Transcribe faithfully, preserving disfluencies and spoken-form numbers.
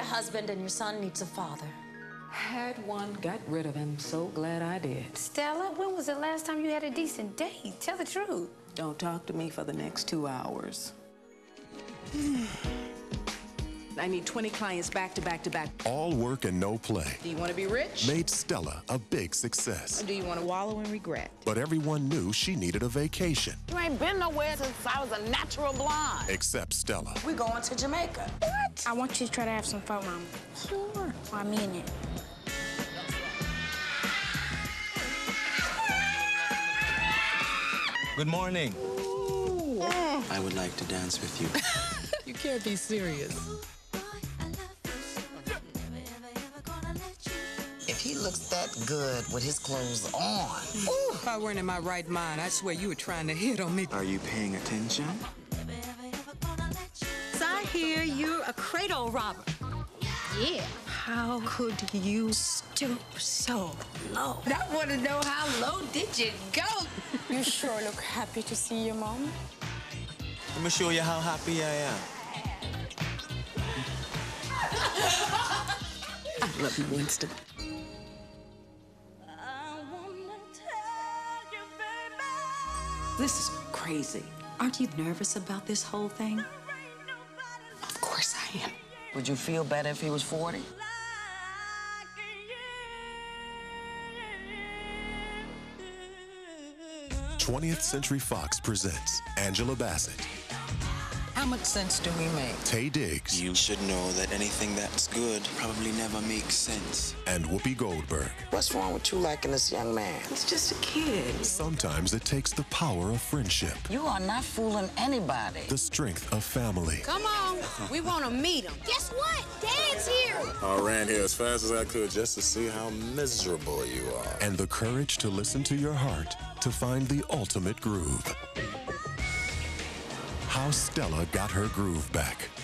husband and your son needs a father. Had one, got rid of him. So glad I did. Stella, when was the last time you had a decent date? Tell the truth. Don't talk to me for the next two hours. I need twenty clients back to back to back. All work and no play. Do you want to be rich? Made Stella a big success. Or do you want to wallow in regret? But everyone knew she needed a vacation. You ain't been nowhere since I was a natural blonde. Except Stella. We're going to Jamaica. What? I want you to try to have some fun, Mama. Sure. I mean it. Good morning. Ooh. I would like to dance with you. You can't be serious. If he looks that good with his clothes on. Ooh. If I weren't in my right mind, I swear you were trying to hit on me. Are you paying attention? So I hear you're a cradle robber. Yeah. How could you stoop so low? I want to know how low did you go? You sure look happy to see your mom. Let me show you how happy I am. I love you, Winston. This is crazy. Aren't you nervous about this whole thing? Of course I am. Would you feel better if he was forty? twentieth Century Fox presents Angela Bassett, How much sense do we make? Taye Diggs, You should know that anything that's good probably never makes sense. and Whoopi Goldberg. What's wrong with you liking this young man? He's just a kid. Sometimes it takes the power of friendship, You are not fooling anybody. the strength of family, Come on. We want to meet him. Guess what? Dad's here. I ran here as fast as I could just to see how miserable you are. and the courage to listen to your heart to find the ultimate groove. How Stella got her groove back.